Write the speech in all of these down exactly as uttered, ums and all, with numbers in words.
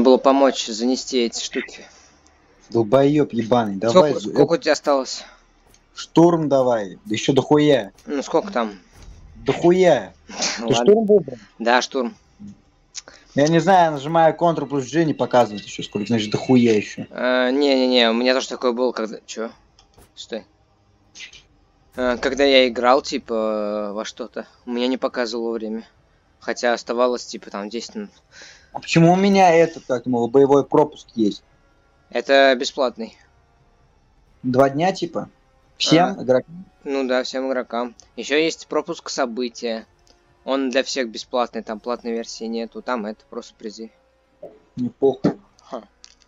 было помочь занести эти штуки. Долбоёб ебаный, давай. Сколько, сколько у тебя осталось? Штурм давай, да еще дохуя. Ну сколько там? Дохуя. Ты Ладно. штурм выбрал? Да, штурм. Я не знаю, я нажимаю Ctrl плюс G, не показывает еще сколько, значит дохуя еще. А, не-не-не, у меня тоже такое было, когда... Чё? Стой. А, когда я играл, типа, во что-то, у меня не показывало время. Хотя оставалось, типа, там, десять минут. А почему у меня этот, как мол, боевой пропуск есть? Это бесплатный. Два дня, типа? Всем А, игрокам? ну да, всем игрокам. Еще есть пропуск события. Он для всех бесплатный, там платной версии нету, там это просто призы. Не похуй. Ха.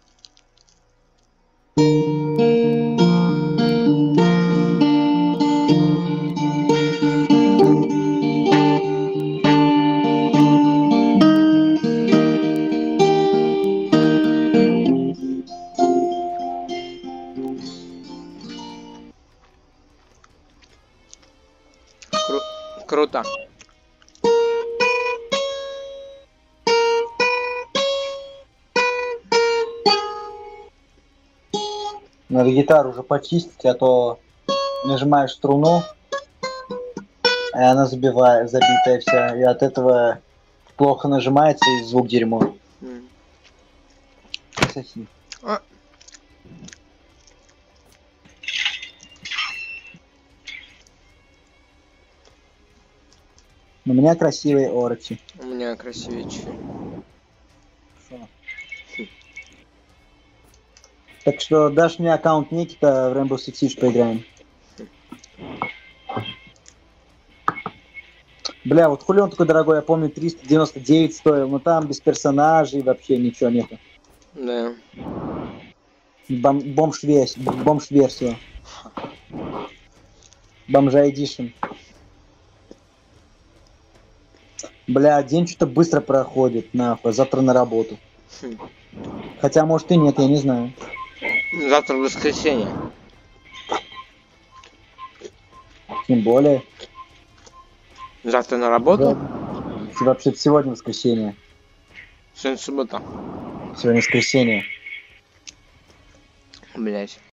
Кру круто. Надо гитару уже почистить, а то нажимаешь струну, и она забивает, забитая вся, и от этого плохо нажимается и звук дерьмо. Mm. Соси. А. У меня красивые орки. У меня красивее чуть. Так что дашь мне аккаунт Никита в Rainbow Six Siege поиграем. Бля, вот хули он такой дорогой, я помню, триста девяносто девять стоил, но там без персонажей вообще ничего нету. Да. Бом бомж-версия. Бомж-версия. Бомжа Эдишн. Бля, день что-то быстро проходит, нахуй, завтра на работу. Хм. Хотя, может и нет, я не знаю. Завтра воскресенье. Тем более. Завтра на работу? Вообще-то сегодня воскресенье. Сегодня суббота. Сегодня воскресенье. Блять.